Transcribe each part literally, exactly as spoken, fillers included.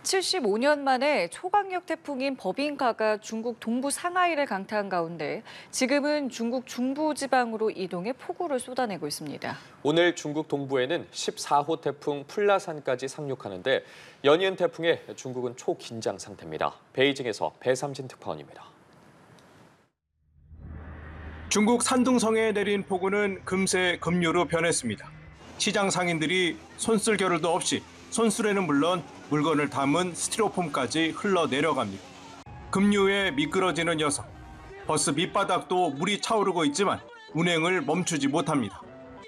칠십오 년 만에 초강력 태풍인 버빙카가 중국 동부 상하이를 강타한 가운데 지금은 중국 중부지방으로 이동해 폭우를 쏟아내고 있습니다. 오늘 중국 동부에는 십사 호 태풍 플라산까지 상륙하는데 연이은 태풍에 중국은 초긴장 상태입니다. 베이징에서 배삼진 특파원입니다. 중국 산둥성에 내린 폭우는 금세 급류로 변했습니다. 시장 상인들이 손쓸 겨를도 없이 손수레는 물론 물건을 담은 스티로폼까지 흘러내려갑니다. 급류에 미끄러지는 여성. 버스 밑바닥도 물이 차오르고 있지만 운행을 멈추지 못합니다.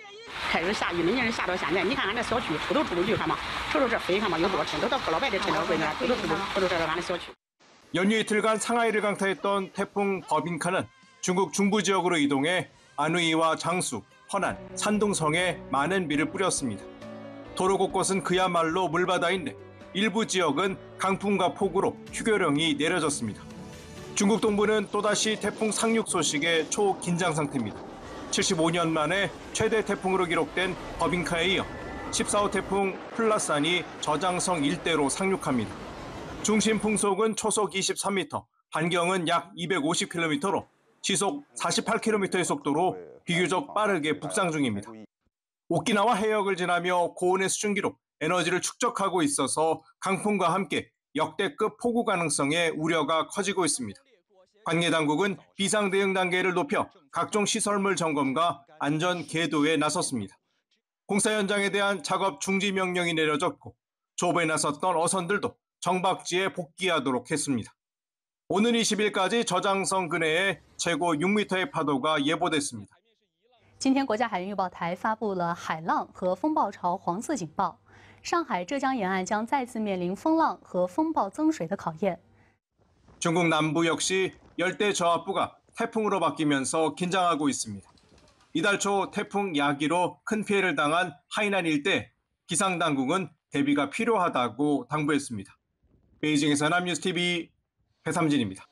연휴 이틀간 상하이를 강타했던 태풍 버빙카는 중국 중부 지역으로 이동해 안후이와 장수, 허난, 산둥성에 많은 비를 뿌렸습니다. 도로 곳곳은 그야말로 물바다인데 일부 지역은 강풍과 폭우로 휴교령이 내려졌습니다. 중국 동부는 또다시 태풍 상륙 소식에 초긴장 상태입니다. 칠십오 년 만에 최대 태풍으로 기록된 버빙카에 이어 십사 호 태풍 플라산이 저장성 일대로 상륙합니다. 중심 풍속은 초속 이십삼 미터, 반경은 약 이백오십 킬로미터로 시속 사십팔 킬로미터의 속도로 비교적 빠르게 북상 중입니다. 오키나와 해역을 지나며 고온의 수증기로 에너지를 축적하고 있어서 강풍과 함께 역대급 폭우 가능성에 우려가 커지고 있습니다. 관계 당국은 비상 대응 단계를 높여 각종 시설물 점검과 안전 계도에 나섰습니다. 공사 현장에 대한 작업 중지 명령이 내려졌고 조업에 나섰던 어선들도 정박지에 복귀하도록 했습니다. 오늘 이십 일까지 저장성 근해에 최고 육 미터의 파도가 예보됐습니다. 今天，国家海运预报台发布了海浪和风暴潮黄色警报，上海、浙江沿岸将再次面临风浪和风暴增水的考验。 중국 남부 역시 열대 저압부가 태풍으로 바뀌면서 긴장하고 있습니다. 이달 초 태풍 야기로 큰 피해를 당한 하이난 일대 기상 당국은 대비가 필요하다고 당부했습니다. 베이징에서 남뉴스티비 배삼진입니다.